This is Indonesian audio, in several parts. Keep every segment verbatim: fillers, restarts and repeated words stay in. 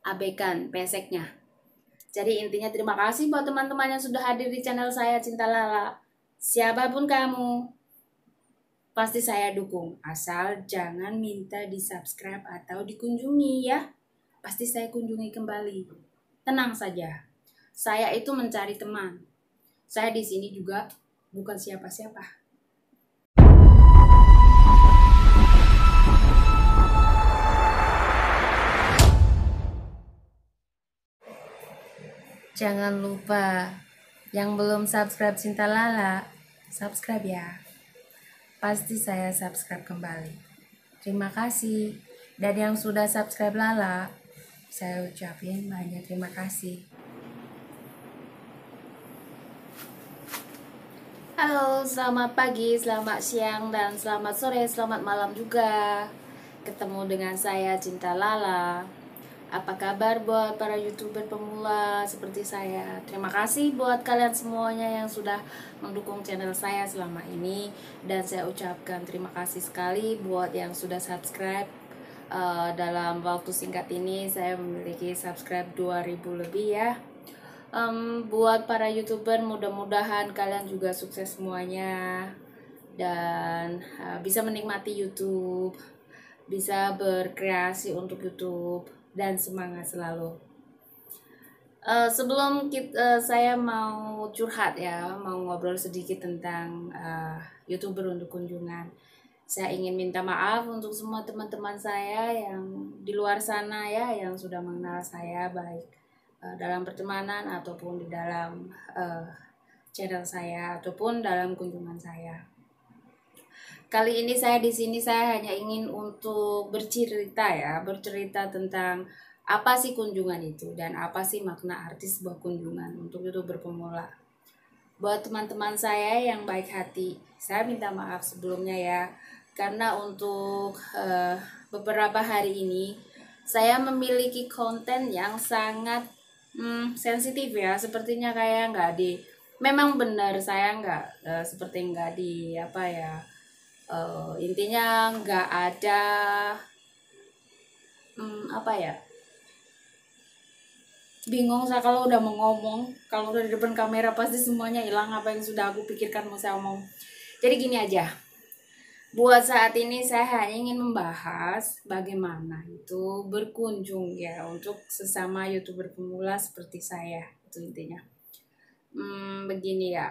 abaikan peseknya. Jadi intinya terima kasih buat teman-teman yang sudah hadir di channel saya Cinta Lala. Siapapun kamu, pasti saya dukung. Asal jangan minta di subscribe atau dikunjungi ya. Pasti saya kunjungi kembali. Tenang saja. Saya itu mencari teman. Saya di sini juga bukan siapa-siapa. Jangan lupa yang belum subscribe Cinta Lala, subscribe ya. Pasti saya subscribe kembali. Terima kasih. Dan yang sudah subscribe Lala, saya ucapin banyak terima kasih. Halo, selamat pagi, selamat siang, dan selamat sore, selamat malam juga. Ketemu dengan saya Cinta Lala. Apa kabar buat para YouTuber pemula seperti saya? Terima kasih buat kalian semuanya yang sudah mendukung channel saya selama ini. Dan saya ucapkan terima kasih sekali buat yang sudah subscribe. uh, Dalam waktu singkat ini saya memiliki subscribe dua ribu lebih ya. um, Buat para YouTuber, mudah-mudahan kalian juga sukses semuanya. Dan uh, bisa menikmati YouTube, bisa berkreasi untuk YouTube, dan semangat selalu. Uh, sebelum kita, uh, saya mau curhat ya, mau ngobrol sedikit tentang uh, YouTuber untuk kunjungan. Saya ingin minta maaf untuk semua teman-teman saya yang di luar sana ya, yang sudah mengenal saya baik uh, dalam pertemanan ataupun di dalam uh, channel saya ataupun dalam kunjungan saya. Kali ini saya di sini saya hanya ingin untuk bercerita ya, bercerita tentang apa sih kunjungan itu dan apa sih makna arti sebuah kunjungan untuk YouTuber pemula. Buat teman-teman saya yang baik hati, saya minta maaf sebelumnya ya, karena untuk uh, beberapa hari ini saya memiliki konten yang sangat hmm, sensitif ya, sepertinya kayak nggak di, memang benar saya nggak uh, seperti nggak di apa ya. Uh, intinya nggak ada hmm, apa ya, bingung saya kalau udah mau ngomong, kalau udah di depan kamera pasti semuanya hilang apa yang sudah aku pikirkan mau saya omong. Jadi gini aja, buat saat ini saya hanya ingin membahas bagaimana itu berkunjung ya untuk sesama YouTuber pemula seperti saya, itu intinya. Hmm, begini ya,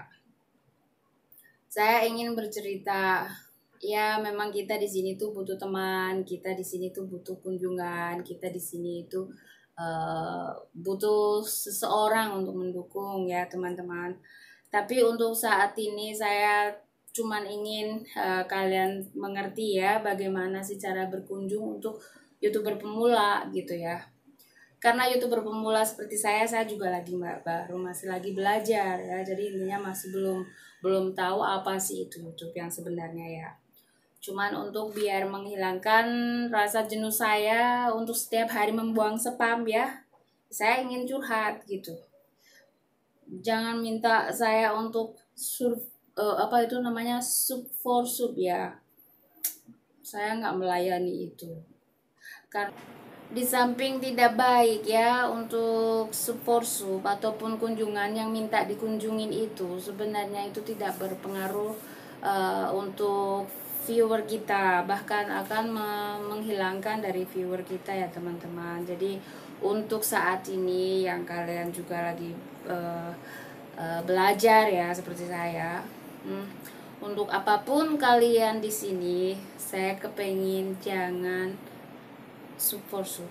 saya ingin bercerita. Ya, memang kita di sini tuh butuh teman, kita di sini tuh butuh kunjungan, kita di sini itu uh, butuh seseorang untuk mendukung ya teman-teman. Tapi untuk saat ini saya cuman ingin uh, kalian mengerti ya bagaimana sih cara berkunjung untuk YouTuber pemula gitu ya. Karena YouTuber pemula seperti saya, saya juga lagi baru masih lagi belajar ya. Jadi intinya masih belum belum tahu apa sih itu YouTube yang sebenarnya ya. Cuman untuk biar menghilangkan rasa jenuh saya untuk setiap hari membuang spam ya, saya ingin curhat gitu. Jangan minta saya untuk sur, uh, apa itu namanya sub for sub ya. Saya nggak melayani itu. Karena di samping tidak baik ya untuk sub for sub ataupun kunjungan yang minta dikunjungin itu, sebenarnya itu tidak berpengaruh uh, untuk viewer kita, bahkan akan menghilangkan dari viewer kita ya teman-teman. Jadi untuk saat ini yang kalian juga lagi uh, uh, belajar ya seperti saya, hmm, untuk apapun kalian di sini, saya kepengin jangan sub for sub.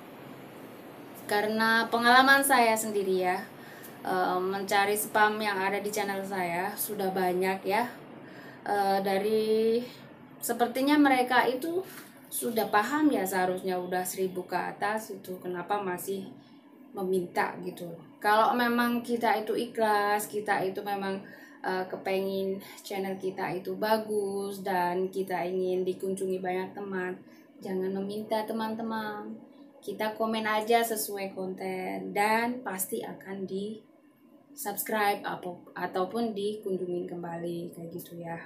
Karena pengalaman saya sendiri ya, uh, mencari spam yang ada di channel saya sudah banyak ya. Uh, dari sepertinya mereka itu sudah paham ya, seharusnya udah seribu ke atas itu, kenapa masih meminta gitu. Kalau memang kita itu ikhlas, kita itu memang uh, kepengin channel kita itu bagus dan kita ingin dikunjungi banyak teman, jangan meminta teman-teman. Kita komen aja sesuai konten dan pasti akan di subscribe ataupun dikunjungin kembali kayak gitu ya.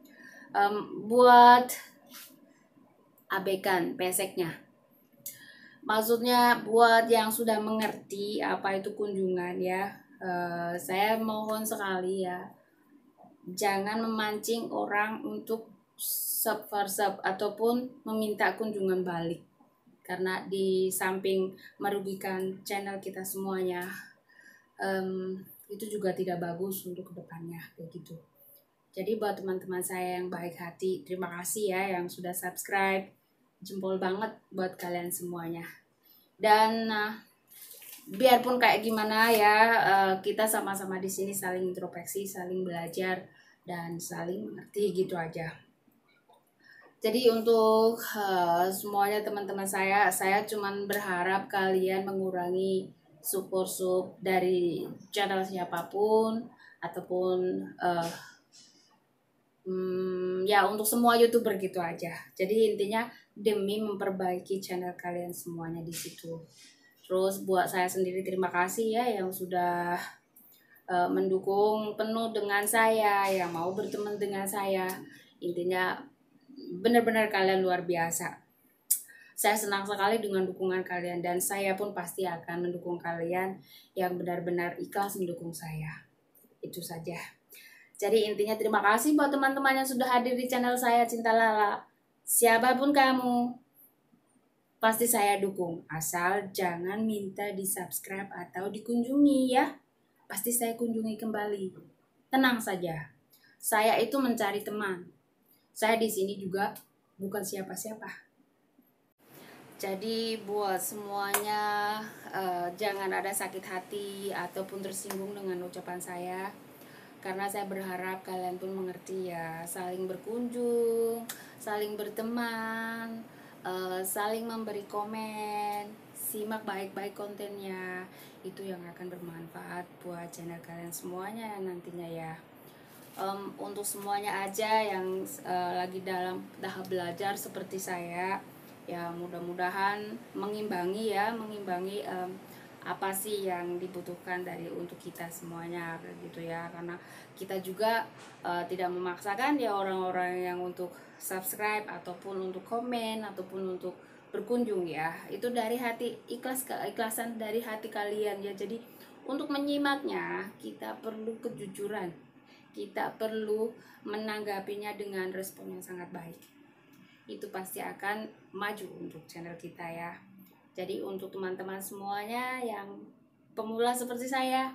Um, buat abaikan peseknya. Maksudnya buat yang sudah mengerti apa itu kunjungan ya, uh, saya mohon sekali ya, jangan memancing orang untuk sub for sub ataupun meminta kunjungan balik, karena di samping merugikan channel kita semuanya, um, itu juga tidak bagus untuk kedepannya kayak gitu. Jadi buat teman-teman saya yang baik hati, terima kasih ya yang sudah subscribe, jempol banget buat kalian semuanya. Dan uh, biarpun kayak gimana ya, uh, kita sama-sama di sini saling introspeksi, saling belajar dan saling mengerti gitu aja. Jadi untuk uh, semuanya teman-teman saya, saya cuman berharap kalian mengurangi sub for sub dari channel siapapun ataupun uh, Hmm, ya untuk semua YouTuber gitu aja. Jadi intinya demi memperbaiki channel kalian semuanya di situ. Terus buat saya sendiri terima kasih ya yang sudah uh, mendukung penuh dengan saya, yang mau berteman dengan saya. Intinya benar-benar kalian luar biasa. Saya senang sekali dengan dukungan kalian dan saya pun pasti akan mendukung kalian yang benar-benar ikhlas mendukung saya. Itu saja. Jadi intinya terima kasih buat teman-teman yang sudah hadir di channel saya Cinta Lala. Siapapun kamu, pasti saya dukung. Asal jangan minta di subscribe atau dikunjungi ya. Pasti saya kunjungi kembali. Tenang saja. Saya itu mencari teman. Saya di sini juga bukan siapa-siapa. Jadi buat semuanya, uh, jangan ada sakit hati ataupun tersinggung dengan ucapan saya. Karena saya berharap kalian pun mengerti ya, saling berkunjung, saling berteman, uh, saling memberi komen, simak baik-baik kontennya, itu yang akan bermanfaat buat channel kalian semuanya nantinya ya. Um, untuk semuanya aja yang uh, lagi dalam tahap belajar seperti saya, ya mudah-mudahan mengimbangi ya, mengimbangi um, apa sih yang dibutuhkan dari untuk kita semuanya gitu ya, karena kita juga uh, tidak memaksakan ya orang-orang yang untuk subscribe ataupun untuk komen ataupun untuk berkunjung ya, itu dari hati ikhlas, keikhlasan dari hati kalian ya. Jadi untuk menyimaknya kita perlu kejujuran, kita perlu menanggapinya dengan respon yang sangat baik, itu pasti akan maju untuk channel kita ya. Jadi untuk teman-teman semuanya yang pemula seperti saya,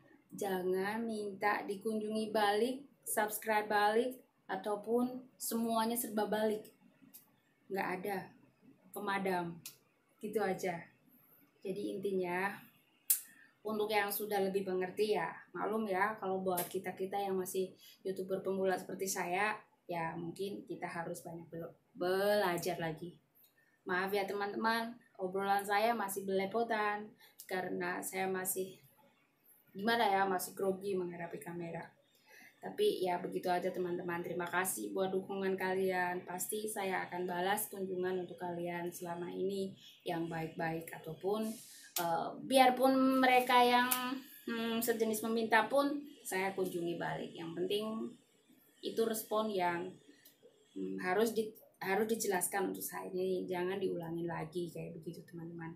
jangan minta dikunjungi balik, subscribe balik, ataupun semuanya serba balik. Nggak ada pemadam, gitu aja. Jadi intinya untuk yang sudah lebih mengerti ya, maklum ya, kalau buat kita-kita yang masih YouTuber pemula seperti saya, ya mungkin kita harus banyak belajar lagi. Maaf ya teman-teman, obrolan saya masih belepotan karena saya masih gimana ya, masih grogi menghadapi kamera. Tapi ya begitu aja teman-teman, terima kasih buat dukungan kalian. Pasti saya akan balas kunjungan untuk kalian selama ini yang baik-baik, ataupun uh, biarpun mereka yang hmm, sejenis meminta pun saya kunjungi balik. Yang penting itu respon yang hmm, harus di harus dijelaskan untuk saya ini, jangan diulangi lagi kayak begitu teman-teman.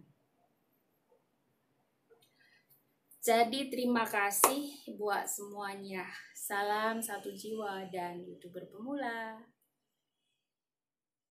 Jadi terima kasih buat semuanya. Salam satu jiwa dan YouTuber pemula.